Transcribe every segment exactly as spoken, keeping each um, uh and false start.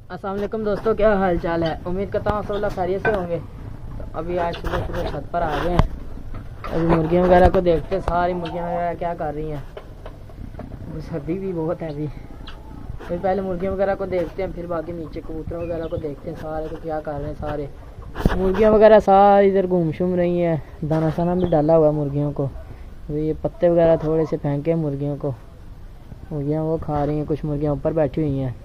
अस्सलाम वालेकुम दोस्तों, क्या हाल चाल है। उम्मीद करता हूँ सब लोग खैरियत से होंगे। तो अभी आज सुबह सुबह छत पर आ गए हैं। अभी मुर्गियाँ वगैरह को देखते हैं, सारी मुर्गियाँ वगैरह क्या कर रही हैं। सर्दी भी बहुत है अभी। फिर पहले मुर्गियाँ वगैरह को देखते हैं, फिर बाकी नीचे कबूतर वगैरह को देखते हैं सारे को क्या कर रहे हैं। सारे मुर्गियाँ वगैरह सारी इधर घूम शूम रही हैं। दाना शाना भी डाला हुआ है मुर्गियों को। ये पत्ते वगैरह थोड़े से फेंके हैं मुर्गियों को। मुर्गियाँ वो खा रही हैं, कुछ मुर्गियाँ ऊपर बैठी हुई हैं।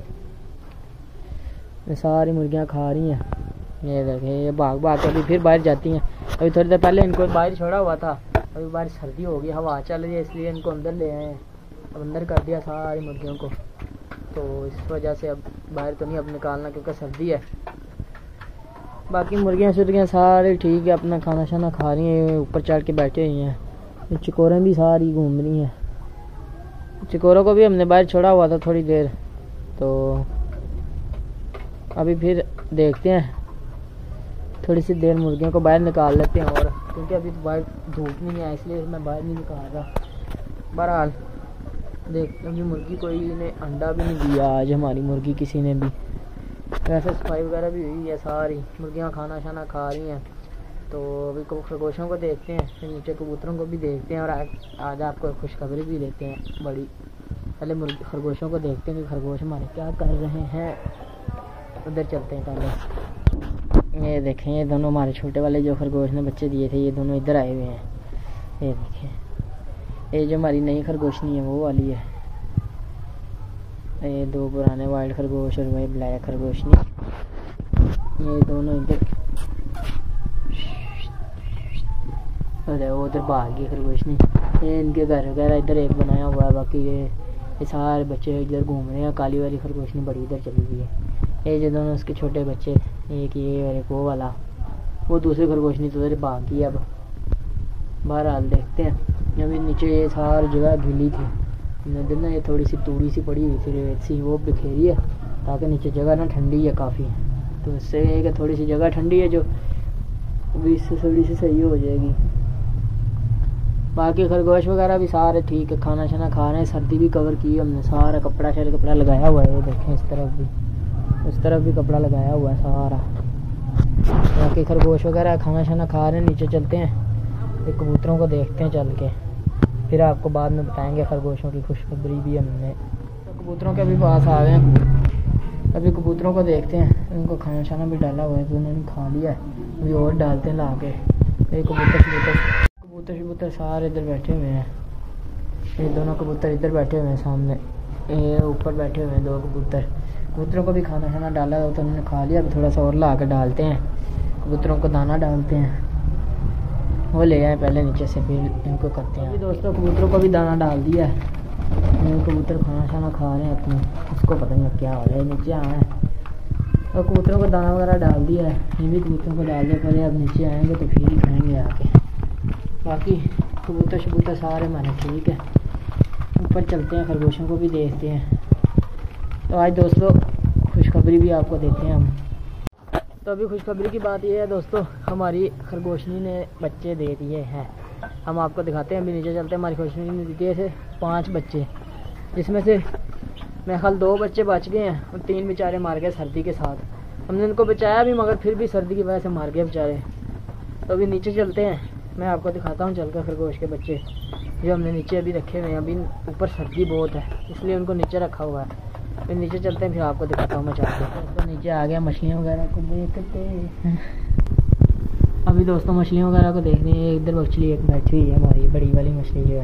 ये सारी मुर्गियाँ खा रही हैं। ये देखें, ये भाग भाग के अभी फिर बाहर जाती हैं। अभी थोड़ी देर पहले इनको बाहर छोड़ा हुआ था, अभी बाहर सर्दी हो गई, हवा चल रही है, इसलिए इनको अंदर ले आए हैं। अब अंदर कर दिया सारी मुर्गियों को, तो इस वजह से अब बाहर तो नहीं अब निकालना क्योंकि सर्दी है। बाकी मुर्गियाँ शुर्गियाँ सारी ठीक है, अपना खाना शाना खा रही हैं, ऊपर चढ़ के बैठे हुई हैं। चिकोरें भी सारी घूम रही हैं। चिकोरों को भी हमने बाहर छोड़ा हुआ था थोड़ी देर, तो अभी फिर देखते हैं, थोड़ी सी देर मुर्गियों को बाहर निकाल लेते हैं। और क्योंकि अभी तो बाहर धूप नहीं है, इसलिए मैं बाहर नहीं निकाल रहा। बहरहाल देखते हैं, मुर्गी कोई ने अंडा भी नहीं दिया आज हमारी मुर्गी किसी ने भी। वैसे सफाई वगैरह भी हुई है, सारी मुर्गियाँ खाना शाना खा रही हैं। तो अभी खरगोशों को देखते हैं, फिर नीचे कबूतरों को भी देखते हैं, और आज, आज आपको खुशखबरी भी देते हैं बड़ी। पहले मुर्गी खरगोशों को देखते हैं कि खरगोश हमारे क्या कर रहे हैं। उधर चलते हैं पहले। ये देखें, ये दोनों हमारे छोटे वाले जो खरगोश ने बच्चे दिए थे, ये दोनों इधर आए हुए हैं। ये देखें, ये जो हमारी नई खरगोशनी है वो वाली है। ये दो पुराने वाइल्ड खरगोश और वही ब्लैक खरगोशनी, ये दोनों इधर। अरे वो उधर भाग गई खरगोशनी। ये इनके घर वगैरह इधर एक बनाया हुआ है, बाकी ये ये सारे बच्चे इधर घूम रहे हैं। काली वाली खरगोशनी बड़ी इधर चली गई है। ये जो दोनों उसके छोटे बच्चे, एक ये और एक वो वाला, वो दूसरी खरगोशनी तो उधर भाग गई। अब बहरहाल देखते हैं। अभी नीचे ये सारी जगह गीली थी, नदी ना ये थोड़ी सी तूड़ी सी पड़ी हुई थी, रेत सी, वो बिखेरी है ताकि नीचे जगह ना ठंडी है काफ़ी। तो इससे ये कि थोड़ी सी जगह ठंडी है, जो अभी इससे थोड़ी सी सही हो जाएगी। बाकी खरगोश वगैरह भी सारे ठीक है, खाना शाना खा रहे हैं। सर्दी भी कवर की हमने, सारा कपड़ा शर कपड़ा लगाया हुआ है। ये देखें, इस तरफ भी उस तरफ भी कपड़ा लगाया हुआ है सारा। बाकी खरगोश वगैरह खाना शाना खा रहे हैं। नीचे चलते हैं, फिर कबूतरों को देखते हैं चल के, फिर आपको बाद में बताएंगे खरगोशों की खुशखबरी भी हमने। तो कबूतरों के भी पास आ गए हैं, अभी कबूतरों को देखते हैं। उनको खाना शाना भी डाला हुआ है, तो उन्होंने खा लिया है, अभी और डालते हैं ला के। ये कबूतर शबूतर कबूतर शबूतर सारे इधर बैठे हुए हैं। ये दोनों कबूतर इधर बैठे हुए हैं सामने, ये ऊपर बैठे हुए हैं दो कबूतर। कबूतरों को भी खाना शाना डाला हो तो उन्होंने खा लिया। अभी थोड़ा सा और ला कर डालते हैं, कबूतरों को दाना डालते हैं। वो ले आए पहले नीचे से, फिर इनको करते हैं। दोस्तों कबूतरों को भी दाना डाल दिया है, कबूतर खाना शाना खा रहे हैं अपने, उसको पता नहीं क्या हो रहा है। नीचे आए हैं और कबूतरों को दाना वगैरह डाल दिया है। ये भी कबूतरों को डाल दिया पहले, अब नीचे आएंगे तो फिर ही खाएंगे आके। बाकी कबूतर शबूतर सारे हमारे ठीक है। ऊपर चलते हैं, खरगोशों को भी देखते हैं। तो आज दोस्तों खुशखबरी भी आपको देते हैं हम। तो अभी खुशखबरी की बात यह है दोस्तों, हमारी खरगोशनी ने बच्चे दे दिए हैं। हम आपको दिखाते हैं, अभी नीचे चलते हैं। हमारी खरगोशनी ने दिए थे पाँच बच्चे, जिसमें से मेरे ख्याल दो बच्चे बच गए हैं और तीन बेचारे मार गए सर्दी के साथ। हमने उनको बचाया भी, मगर फिर भी सर्दी की वजह से मार गए बेचारे। तो अभी नीचे चलते हैं, मैं आपको दिखाता हूँ चलकर खरगोश के बच्चे जो हमने नीचे अभी रखे हुए हैं। अभी ऊपर सर्दी बहुत है, इसलिए उनको नीचे रखा हुआ है। फिर नीचे चलते हैं, फिर आपको दिखाता हूँ मैं चलते। तो नीचे आ गया, मछलियाँ वगैरह को देखते हैं। अभी दोस्तों मछलियों वगैरह को देखने, इधर मछली एक बैठी हुई है हमारी बड़ी वाली मछली जो है,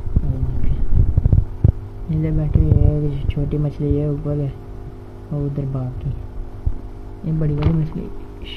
इधर बैठी हुई है। छोटी मछली है ऊपर है, और उधर बाकी ये बड़ी वाली मछली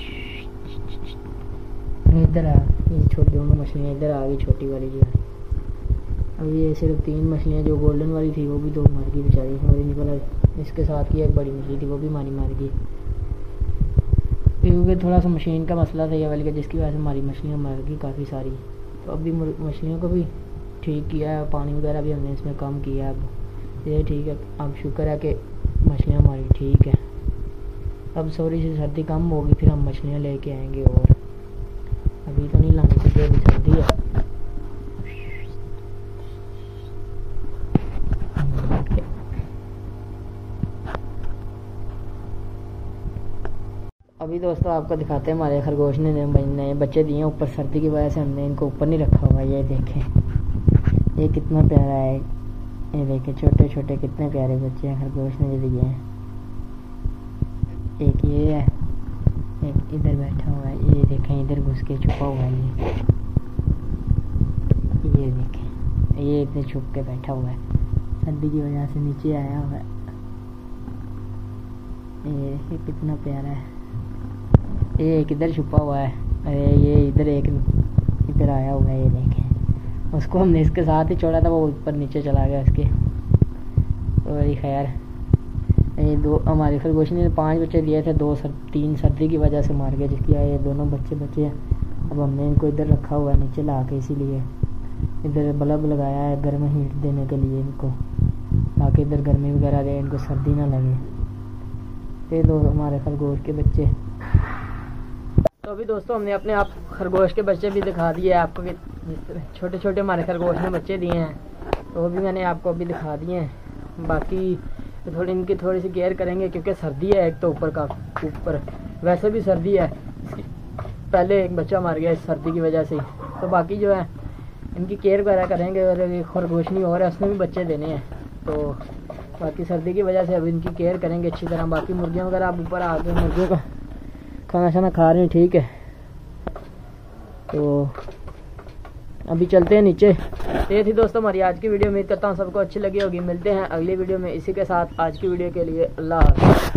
इधर आ। ये छोटी दोनों मछलियाँ इधर आ गई, छोटी वाली जो है। अभी ये सिर्फ तीन मछलियाँ, जो गोल्डन वाली थी वो भी दो मर गई बेचारी, और निकला इसके साथ की एक बड़ी मछली थी वो भी मारी मार गई, क्योंकि थोड़ा सा मशीन का मसला था ये वाली का, जिसकी वजह से हमारी मछलियाँ मर गई काफ़ी सारी। तो अभी मछलियों को भी ठीक किया है, पानी वगैरह भी हमने इसमें कम किया है। अब ये ठीक है, अब शुक्र है कि मछलियाँ हमारी ठीक है। अब थोड़ी सी सर्दी कम होगी, फिर हम मछलियाँ लेके आएंगे। और अभी तो नहीं लानी चाहिए, अभी सर्दी है। अभी दोस्तों आपको दिखाते हैं हमारे खरगोश ने नए बच्चे दिए हैं। ऊपर सर्दी की वजह से हमने इनको ऊपर नहीं रखा हुआ। ये देखें ये कितना प्यारा है। ये देखें छोटे छोटे कितने प्यारे बच्चे हैं खरगोश ने जो दिए हैं। एक ये है, एक इधर बैठा हुआ है। ये देखें इधर घुस के छुपा हुआ है। ये ये देखें ये इतने छुप के बैठा हुआ है, सर्दी की वजह से नीचे आया हुआ है। ये देखिए कितना प्यारा है। ये एक इधर छुपा हुआ है, अरे ये इधर एक इधर आया हुआ है। ये देखें उसको हमने इसके साथ ही छोड़ा था, वो ऊपर नीचे चला गया उसके। और खैर ये दो हमारे खरगोश ने पांच बच्चे दिए थे, दो सर तीन सर्दी की वजह से मार गए जिसकी ये दोनों बच्चे बचे हैं। अब हमने इनको इधर रखा हुआ है नीचे ला के, इसीलिए इधर बल्ब लगाया है गर्म हीट देने के लिए इनको, ताकि इधर गर्मी वगैरह रहे, इनको सर्दी ना लगे। ये दो हमारे खरगोश के बच्चे। तो अभी दोस्तों हमने अपने आप खरगोश के बच्चे भी दिखा दिए आपको कि छोटे छोटे हमारे खरगोश ने बच्चे दिए हैं, तो वो भी मैंने आपको अभी दिखा दिए हैं। बाकी तो थोड़ी इनकी थोड़ी सी केयर करेंगे क्योंकि सर्दी है एक तो ऊपर का ऊपर वैसे भी सर्दी है। पहले एक बच्चा मर गया इस सर्दी की वजह से, तो बाकी जो है इनकी केयर वगैरह करेंगे। और एक खरगोश नहीं और है, उसने भी बच्चे देने हैं, तो बाकी सर्दी की वजह से अब इनकी केयर करेंगे अच्छी तरह। बाकी मुर्गियाँ वगैरह आप ऊपर आ गए, मुर्गियों का खाना शाना खा रही हैं, ठीक है। तो अभी चलते हैं नीचे। ये थी दोस्तों हमारी आज की वीडियो। उम्मीद करता हूँ सबको अच्छी लगी होगी। मिलते हैं अगली वीडियो में इसी के साथ। आज की वीडियो के लिए अल्लाह हाफ़िज़।